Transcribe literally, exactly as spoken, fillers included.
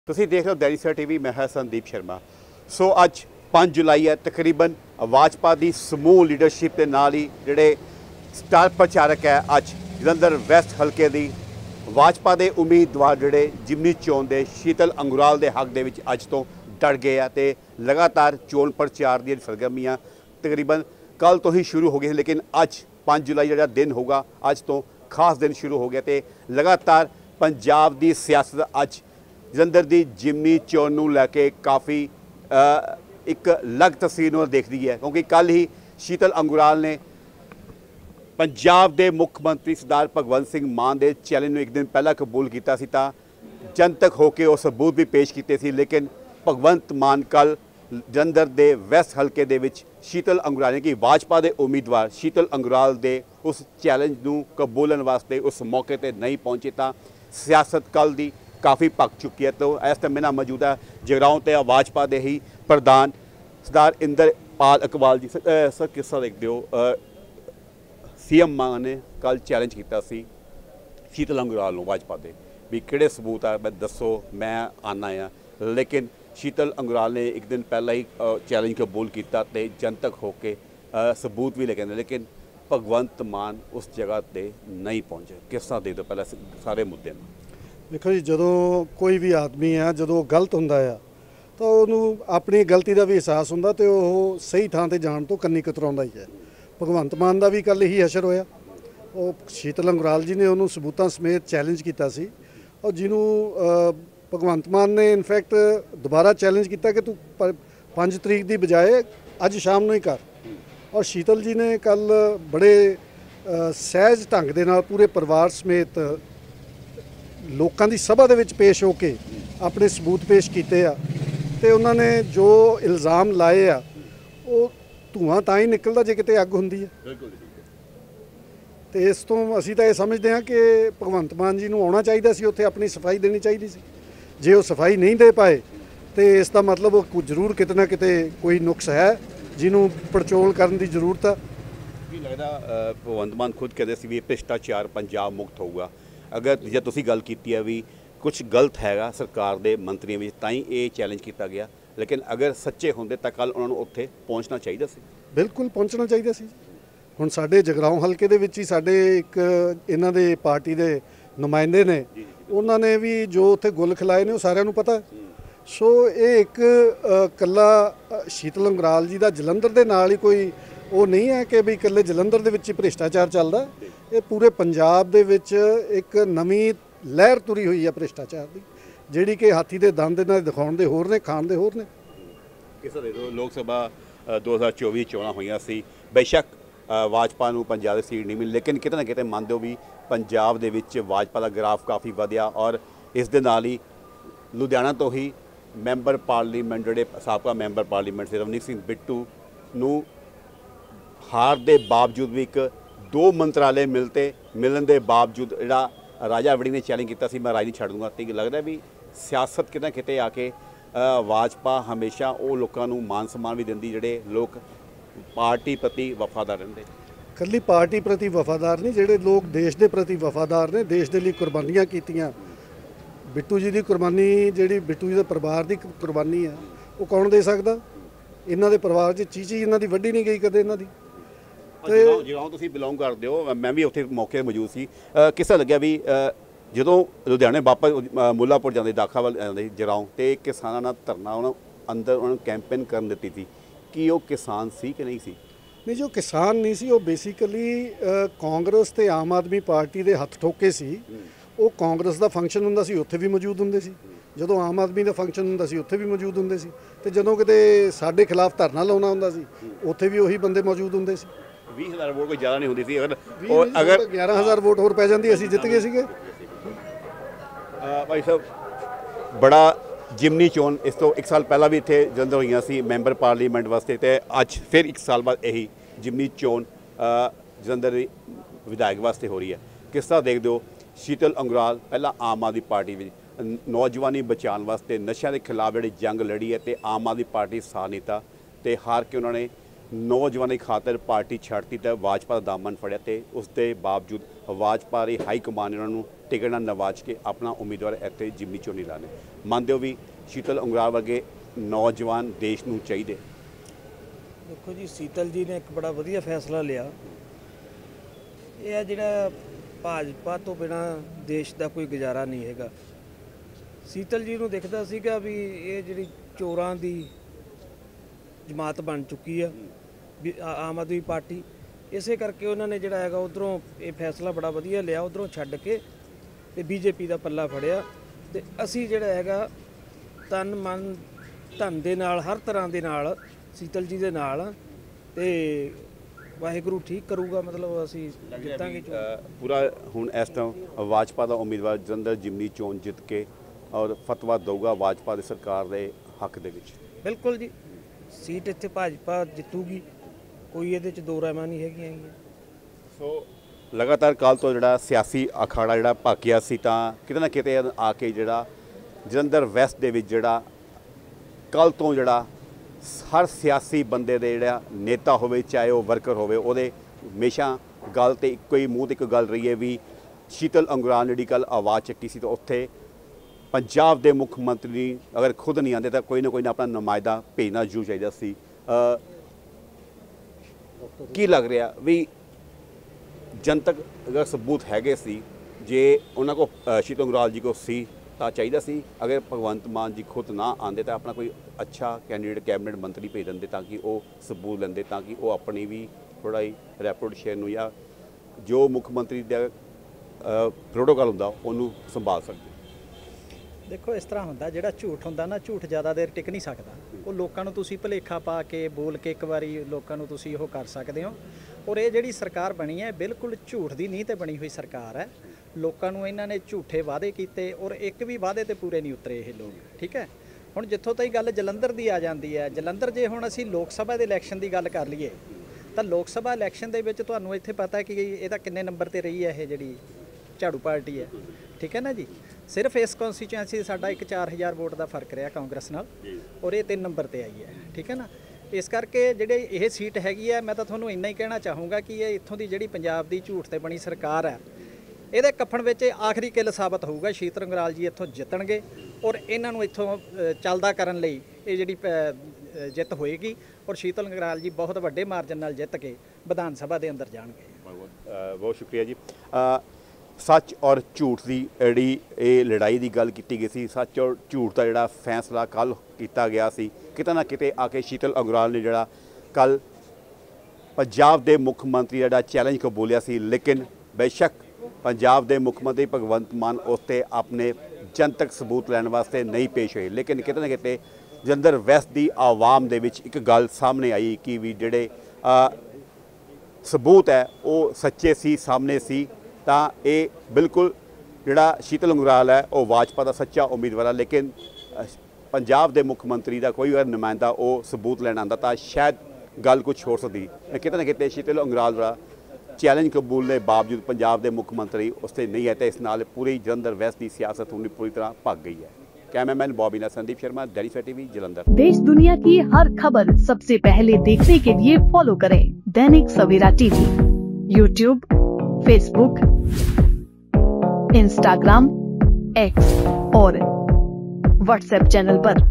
ਤੁਸੀਂ ਦੇਖ ਰਹੇ ਹੋ दैनिक सवेरा टीवी। मैं है संदीप शर्मा। सो अज पाँच जुलाई है। तकरीबन भाजपा की समूह लीडरशिप के नाल ही जिहड़े स्टार प्रचारक है अज जलंधर वैस्ट हल्के की भाजपा के उम्मीदवार जिहड़े जिमनी चोन के शीतल अंगुराल के हक दे विच अज तो डट गए हैं ते लगातार चोन प्रचार दी सरगर्मियां तकरीबन कल तो ही शुरू हो गई, लेकिन अज पाँच जुलाई जिहड़ा दिन होगा अज तो खास दिन शुरू हो गया ते लगातार पंजाब की सियासत अज जलंधर की जिमनी चोन नूं लैके काफ़ी एक अलग तस्वीर नूं देखती है, क्योंकि कल ही शीतल अंगुराल ने पंजाब के मुख्यमंत्री सरदार भगवंत सिंह मान के चैलेंज नूं एक दिन पहला कबूल किया सी तां जनतक होकर वो सबूत भी पेश किए सी। लेकिन भगवंत मान कल जलंधर के वैस्ट हल्के दे विच शीतल अंगुराल की भाजपा के उम्मीदवार शीतल अंगुराल के उस चैलेंज नूं कबूलन वास्ते उस मौके पर नहीं पहुँचे तां सियासत कल की काफ़ी पक चुकी है। तो इस टाइम मेरे नाल मौजूद है जगराओं ते भाजपा के ही प्रधान सरदार इंद्रपाल अकवाल जी। सर किस तरह देखते हो सी एम मान ने कल चैलेंज किया सी शीतल अंगुराल नूं भाजपा के भी किहड़े सबूत आ मैं दसो मैं आना आ, लेकिन शीतल अंगुराल ने एक दिन पहला ही चैलेंज कबूल किया ते जनतक होके सबूत भी लेके, लेकिन भगवंत मान उस जगह पर नहीं पहुँचे। किस तरह देखते हो पहले सारे मुद्दे में? देखो जी, जो कोई भी आदमी है जो गलत होंदा है तो उन्होंने अपनी गलती का भी एहसास होंदा तो वो सही थां ते जाण तो कन्नी कतराउंदा ही है। भगवंत मान का भी कल यही असर होया। वो शीतल अंगुराल जी ने उन्होंने सबूतां समेत चैलेंज किया सी और जिन्हों भगवंत मान ने इनफैक्ट दोबारा चैलेंज किया कि तू पाँच तरीक की बजाय अज शाम नूं ही कर। और शीतल जी ने कल बड़े सहज ढंग दे नाल पूरे परिवार समेत लोगों की सभा दे विच पेश होके अपने सबूत पेश किए आ ते उन्होंने जो इल्ज़ाम लाए आ वो धुआं तां ही निकलदा जे किते अग हुंदी है। तो इस तो असीं तां ये समझते हैं कि भगवंत मान जी नूं आउणा चाहीदा सी, उत्थे अपनी सफाई देनी चाहिए सी। जे वो सफाई नहीं दे पाए तो इसका मतलब वो जरूर किते ना किते कोई नुक्स है जिन्हों पड़चोल करने की जरूरत है। लगता भगवंत मान खुद कहते सी भी भ्रिष्टाचार पंजाब मुक्त होगा। अगर जे तुसीं गल कीती है भी कुछ गलत हैगा सरकार के मंत्रियों में तां ही ये चैलेंज किया गया, लेकिन अगर सच्चे होंदे तां कल उन्होंने उत्थे पहुँचना चाहिए सी। बिल्कुल पहुँचना चाहिए सी। हुण साडे जगराओं हल्के दे विच ही साडे एक इन्हां दे पार्टी दे नुमाइंदे ने, उन्होंने भी जो उत्थे गुल खिलाए ने वो सारिआं नूं पता है। सो ये एक कला शीतल अंगुराल जी का जलंधर के नाल ही कोई वो नहीं है कि भी कल्ले जलंधर दे विच ही भ्रिष्टाचार चलदा। ये पूरे पंजाब दे विच एक नवीं लहर तुरी हुई है भ्रिष्टाचार की, जिहड़ी कि हाथी दे दंद इन्हां दे दिखाउण दे होर ने खाण दे होर ने। किस तरह लोक सभा दो हज़ार चौबीस चोणां होईयां सी, बेशक भाजपा नूं पंजाब दे सीट नहीं मिली, लेकिन किते ना किते मंनदे हो भी पंजाब दे विच भाजपा का ग्राफ काफ़ी वधिया और इस दे नाल ही लुधियाना तो ही मैंबर पार्लीमेंट जिहड़े साबका मैंबर पार्लीमेंट से रवनीत सिंह बिट्टू नूं हार के बावजूद भी एक दो मंत्रालय मिलते मिलन के बावजूद जिहड़ा राजा वड़ी ने चैलेंज किया मैं राज नहीं छड्ड दूंगा। तो लगता है भी सियासत कितना किते आके भाजपा हमेशा वो लोगों को मान सम्मान भी दिंदी जिहड़े लोग पार्टी प्रति वफादार रहिंदे। कल्ली पार्टी प्रति वफादार नहीं, जिहड़े लोग देश के प्रति वफादार ने, देश के लिए कुर्बानियां कीतियां। बिट्टू जी की कुर्बानी जिहड़ी बिट्टू जी के परिवार की कुर्बानी है वो कौन दे सकदा? इन्हां दे परिवार च चीज़ ही इन्हां दी वड्डी नहीं गई कदे इन्हां दी। जगराओं तुसीं बिलोंग करते हो, मैं भी उत्थे मौके मौजूद सी। किस तरह लग्या भी जदों लुधियाने वापस मुल्लापुर जाते दाखा वाल जाते जगराओं तो किसानां नाल धरना उन्होंने अंदर उन्होंने कैंपेन कर दी थी कि वो किसान सी कि नहीं सी? नहीं, जो किसान नहीं सी वो बेसिकली कांग्रेस ते आम आदमी पार्टी के हथ ठोके सी। वो कांग्रेस का फंक्शन हुंदा सी उत्थे भी मौजूद हुंदे सी, जदों आम आदमी का फंक्शन हुंदा सी उत्थे भी मौजूद हुंदे सी, ते जदों किते साडे खिलाफ धरना लाउणा हुंदा सी उत्थे भी उही बंदे मौजूद हुंदे सी। बीस हज़ार वोट कोई ज़्यादा नहीं होती थी। अगर अगर ग्यारह हज़ार वोट होर पै जांदी असीं जित गए सीगे। भाई साहब बड़ा जिमनी चोन इस तो एक साल पहला भी इत्थे जलंधर होईयां सी मैंबर पार्लीमेंट वास्ते, ते अज फिर एक साल बाद यही जिमनी चोन जलंधर विधायक वास्ते हो रही है। किस तरह देखते हो शीतल अंगुराल पहला आम आदमी पार्टी में नौजवानी बचाने वास्ते नशे के खिलाफ जी जंग लड़ी है तो आम आदमी पार्टी साथ नहीं था, तो हार के उन्होंने ਨੌਜਵਾਨੀ ਖਾਤਰ ਪਾਰਟੀ ਛੱਡਤੀ ਤੇ ਭਾਜਪਾ ਦਾ ਦਾਮਨ ਫੜਿਆ ਤੇ ਉਸ ਦੇ ਬਾਵਜੂਦ ਭਾਜਪਾ ਦੀ ਹਾਈ ਕਮਾਨ ਉਹਨਾਂ ਨੂੰ ਟਿਕਟ ਨਾਲ ਨਵਾਜ ਕੇ ਆਪਣਾ ਉਮੀਦਵਾਰ ਇੱਥੇ ਜਿਮਨੀ ਚੋਣੀ ਲਾਣੇ। ਮੰਨਦੇ ਹੋ ਵੀ ਸ਼ੀਤਲ ਉਂਗਰਾਲ ਵਰਗੇ ਨੌਜਵਾਨ ਦੇਸ਼ ਨੂੰ ਚਾਹੀਦੇ? देखो जी, सीतल जी ने एक बड़ा वधिया फैसला लिया। ये है जिहड़ा भाजपा तो बिना देश का कोई गुजारा नहीं हैगा। सीतल जी नूं दिखदा सीगा भी ये जिहड़ी चोरां दी जमात बन चुकी है भी आम आदमी पार्टी, इसे करके उन्होंने जिहड़ा हैगा उधरों ये फैसला बड़ा वधिया लिया, उधरों छड्ड के ते बीजेपी का पल्ला फड़िया ते असीं जिहड़ा हैगा तन मन धन दे नाल हर तरह दे नाल सीतल जी दे नाल ते वाहिगुरू ठीक करूगा, मतलब असीं जितांगे। पूरा हुण इस टाइम भाजपा का उम्मीदवार जलंधर जिमनी चोण जित के और फतवा दूगा भाजपा की सरकार के हक दे विच? बिल्कुल जी, सीट इत्थे भाजपा जितूगी, कोई इहदे च दो रायमां नहीं हैगियां। सो लगातार कल तो जिहड़ा सियासी अखाड़ा जिहड़ा भाकिया सी तां किते ना किते आके जिहड़ा जलंधर वैस्ट दे विच जिहड़ा कल तो जिहड़ा हर सियासी बंदे दे जिहड़ा नेता होवे चाहे वह वर्कर होवे उहदे हमेशा गल ते इक्को ही मूँह ते इक गल रही है भी शीतल ਉਂਗਰਾਲ जिहड़ी कल आवाज़ चुकी सी तो उत्थे पंजाब के मुख मंत्री अगर खुद नहीं आते तो कोई ना कोई ना अपना नुमाइंदा भेजना जरूर चाहिए सी। की लग रहा भी जनतक अगर सबूत हैगे सी जे उन्होंने को शीतल ਉਂਗਰਾਲ जी को सी तो चाहिए सी, अगर भगवंत मान जी खुद ना आते तो अपना कोई अच्छा कैंਡੀਡੇਟ कैबिनेट मंत्री भेज देंगे ताकि वो सबूत लेंदे ताकि वो अपनी भी थोड़ा ही रैपुटेशन या जो मुख मंत्री का प्रोटोकॉल होंदा उन्होंने संभाल सकते। देखो इस तरह होंदा जिहड़ा झूठ होंदा ना, झूठ ज़्यादा देर टिक नहीं सकता। वो लोगों नूं तुसीं भुलेखा पा के बोल के एक बारी लोगों नूं तुसीं ओह कर सकते हो। और ये जिहड़ी सरकार बनी है बिल्कुल झूठ की नींह ते बनी हुई सरकार है। लोगों नूं इन्हां ने झूठे वादे कीते और एक भी वादे ते पूरे नहीं उतरे ये लोग, ठीक है। हुण जित्थों ताईं गल जलंधर की आ जाती है, जलंधर जे हुण असीं लोक सभा दे इलैक्शन की गल कर लईए तो लोक सभा इलैक्शन दे विच तुहानूं इत्थे पता कि इहदा किन्ने नंबर ते रही है ये जिहड़ी झाड़ू पार्टी है, ठीक है ना जी। सिर्फ इस कॉन्स्टिट्यूएंसी साडा एक चार हज़ार वोट का फर्क रहा कांग्रेस नाल और ये तीन नंबर ते आई है, ठीक है ना। इस करके जिहड़ी ये सीट हैगी है, मैं तो तुहानूं इन्ना ही कहना चाहूँगा कि ये इत्थों की जिहड़ी पंजाब की झूठ ते बनी सरकार है ਇਹਦੇ कफन ਵਿੱਚ आखिरी किल साबित होਊਗਾ। शीतल ਉਂਗਰਾਲ जी ਇੱਥੋਂ ਜਿੱਤਣਗੇ और ਇਹਨਾਂ ਨੂੰ ਇੱਥੋਂ ਚੱਲਦਾ ਕਰਨ ਲਈ ਇਹ ਜਿਹੜੀ ਜਿੱਤ ਹੋਏਗੀ और शीतल ਉਂਗਰਾਲ जी बहुत ਵੱਡੇ ਮਾਰਜਨ ਨਾਲ ਜਿੱਤ ਕੇ ਵਿਧਾਨ ਸਭਾ ਦੇ ਅੰਦਰ ਜਾਣਗੇ। बहुत बहुत शुक्रिया जी। सच और झूठ की जी ये लड़ाई की गल की गई सी, सच और झूठ का जोड़ा फैसला कल किया गया सी, किते ना किते आके शीतल ਉਂਗਰਾਲ ने जोड़ा कल पंजाब के मुख मंत्री जोड़ा चैलेंज को बोलिया सी, लेकिन बेशक पंजाब के मुख मंत्री भगवंत मान उसते अपने जनतक सबूत लैन वास्ते नहीं पेश हुए। लेकिन किते ना किते जलंधर वैस्ट की आवाम दे विच एक गल सामने आई कि भी जिहड़े सबूत है वो सच्चे सी सामने सी, तां ये बिल्कुल जिहड़ा शीतल ਉਂਗਰਾਲ है वो भाजपा का सच्चा उम्मीदवार है। लेकिन पंजाब के मुख मंत्री का कोई अगर नुमाइंदा वो सबूत लैन आंदा तां शायद गल कुछ हो सकती। किते ना किते शीतल ਉਂਗਰਾਲ का चैलेंज कबूल के बावजूद पंजाब के मुख मंत्री उससे नहीं है तो इस नाल पूरी जलंधर वैस्ट की सियासत उन्हें पूरी तरह भग गई है। कैमरामैन बॉबी नाल संदीप शर्मा, दैनिक सवेरा टीवी, जलंधर। देश दुनिया की हर खबर सबसे पहले देखने के लिए फॉलो करें Dainik Savera TV, YouTube, Facebook, Instagram, X और व्हाट्सएप चैनल पर।